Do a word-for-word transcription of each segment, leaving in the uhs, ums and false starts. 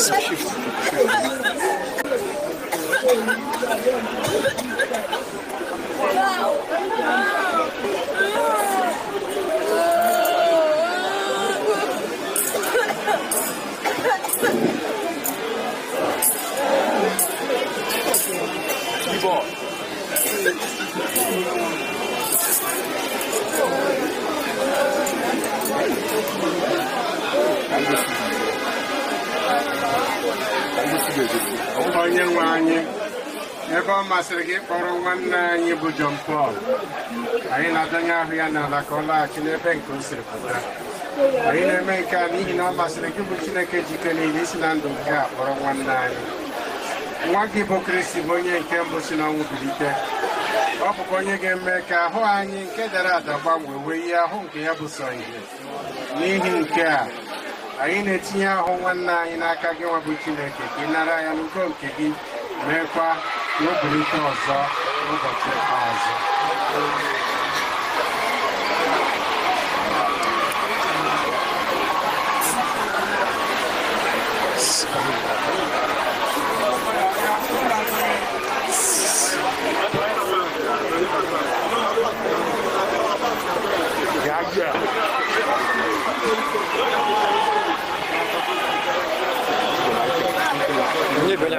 Masrigi for one Yabu John Paul. I know the Yaviana La Cola, Chinepen Consider. I make a Nina Masrigi, which in a cage you can listen and do cap for one nine. One hypocrisy, Bonia and Campbell, you know, would be there. Up upon you can make a Hoang in Kedarata, one way are home to Yabusoy. Needing care. I in a tia one nine in Akagawa Buchineke, in Narayan Koki, Mepa. No belief also, no belief also. Yeah, yeah. Nie będzie.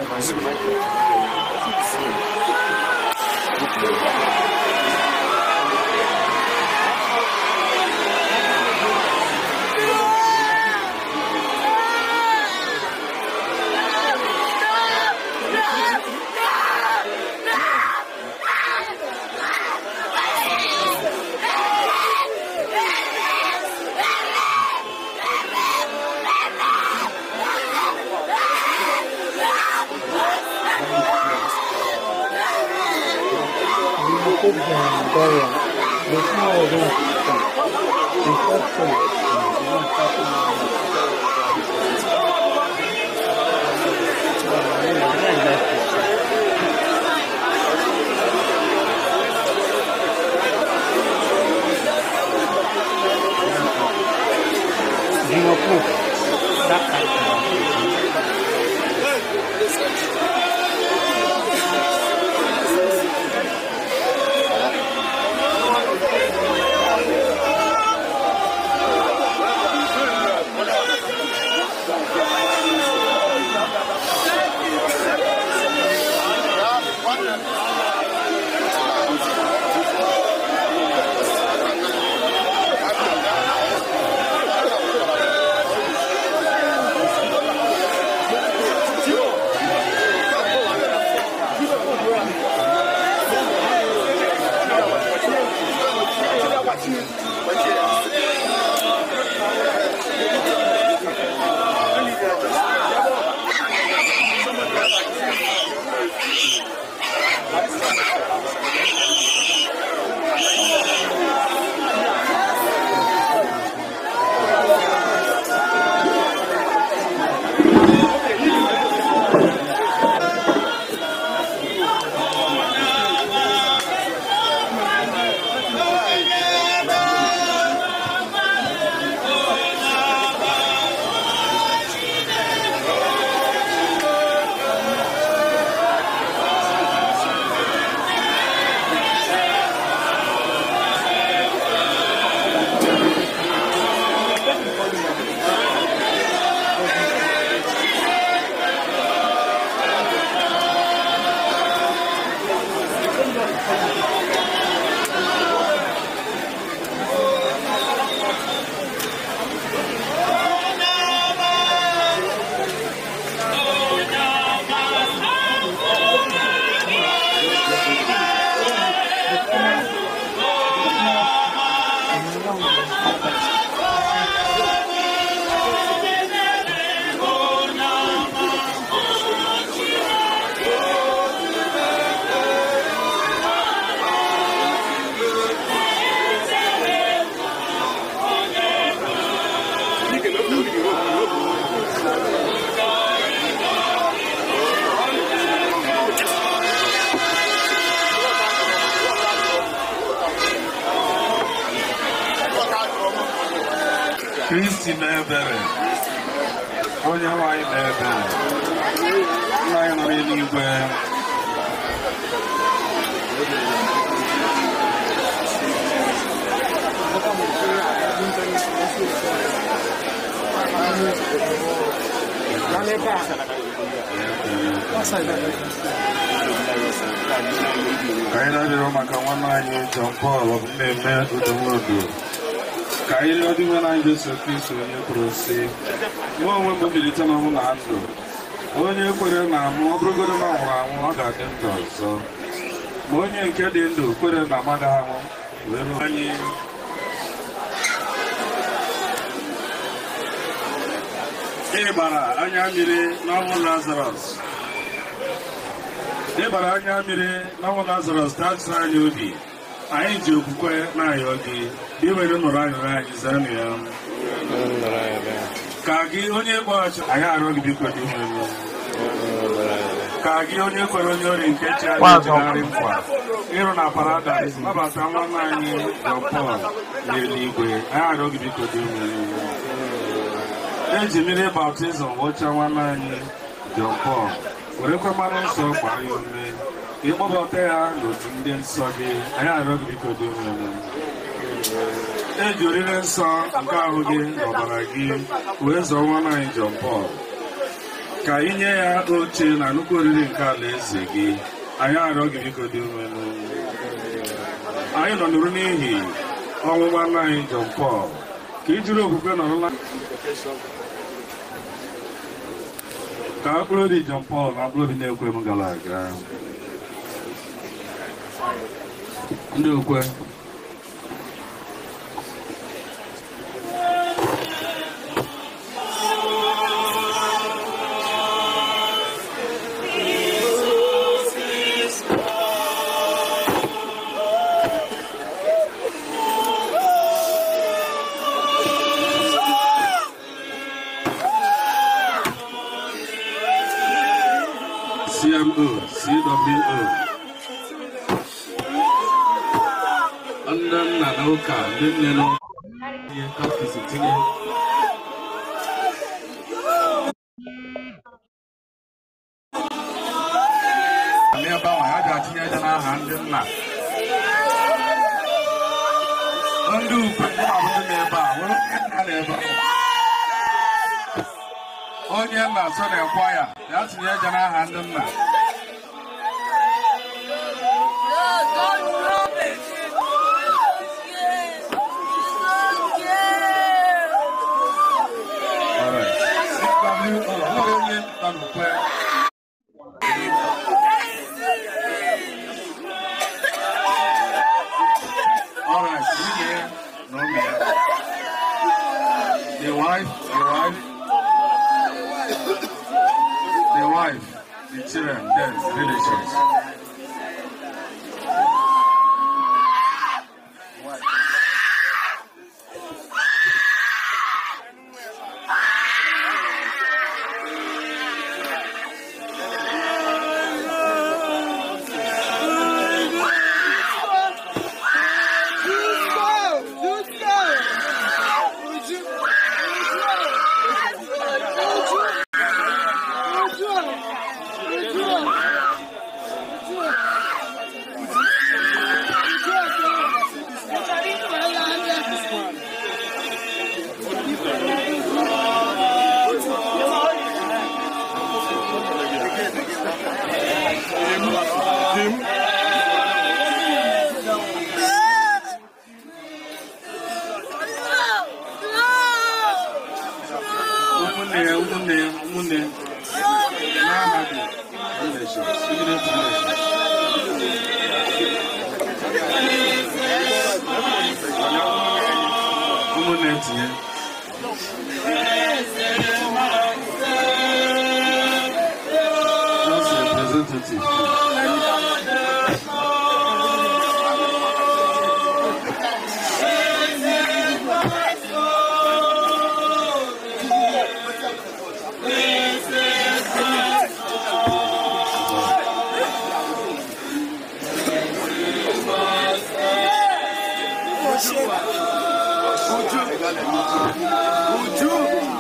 Christy Melbere. onye nwanyị na-ebe nna anyị nọ n'eluigwe anyị na-arịọ maka nwanne anyị John Paul mmemme udomodo ka anyị rịọ dịwe na anyị Jesu Kristo onye kwuru sị nwa onwe m mbilite n'ọnwụ na ndụ onye kwere na mụ ọ bụrụgodo na ọ nwụrụ anwụ ọ ga-adị ndụ ọzọ ma onye nke dị ndụ kwere na mmadụ anwụ wee ruo anyị ịgbara anya mmiri n'ọnwụ Lazarus ịgbara anya mmiri n'ọnwụ Lazarus dachiri anyị obi anyị ji okwukwe na-ayọ gị iwere nụrụ anyụrụ anyị zanụ ya ka gị onye kpọghachi anyị arịọ gị biko dị nwere ka gị onye kwere onye ori nke chi anyị ejigharị nkwa ịrụ na paradaịs nabata nwanne anyị John Paul n'eluigwe anyị arịọ gị biko dị nwere eji mmiri baptizim wụcha nwanne anyị John Paul werekwa mmanụ nsọ gbara ya ume ka ịkpọbata ya n'otu ndị nsọ gị anyị arịọ gị biko dị nwere eji orire nsọ nke ahụ gị n'ọbara gị wee zọọ nwanne anyị John Paul ka inye ya oche na nnukwu oriri nke ala eze gị anyị arịọ gị biko dị nwere anyị nọ nụrụ n'ihi ọnwụ nwanne anyị John Paul ka i jiri okwukwe nọrụla ka mkpụrụ obi John Paul na mkpụrụ obi na-ekwe m gara aga ndị okwe C M O, C W O ndị nna na ụka ndị nne na ihe kapịsị tinye n'ebe ahụ ya ga-atinye aja n'aha ndị nna ndị ukwe abụghị n'ebe a nwere nna n'ebe onye nna so na-ekwa ya ya tinye aja n'aha ndị nna All right, here, no man. The wife, the wife, the wife, the children, then relations. Would you?